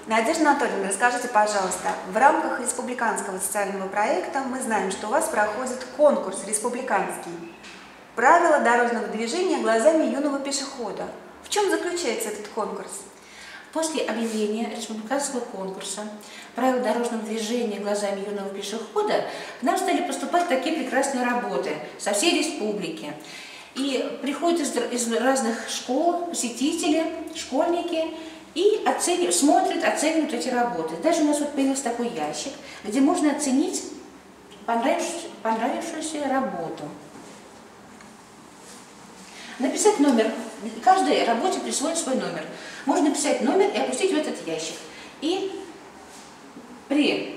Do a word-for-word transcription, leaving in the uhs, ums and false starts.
Надежда Анатольевна, расскажите, пожалуйста, в рамках республиканского социального проекта мы знаем, что у вас проходит конкурс республиканский «Правила дорожного движения глазами юного пешехода». В чем заключается этот конкурс? После объявления республиканского конкурса «Правила дорожного движения глазами юного пешехода» к нам стали поступать такие прекрасные работы со всей республики. И приходят из, из разных школ посетители, школьники, и оценивают, смотрят, оценивают эти работы. Даже у нас вот появился такой ящик, где можно оценить понравившуюся, понравившуюся работу. Написать номер. Каждой работе присвоен свой номер. Можно написать номер и опустить в этот ящик. И при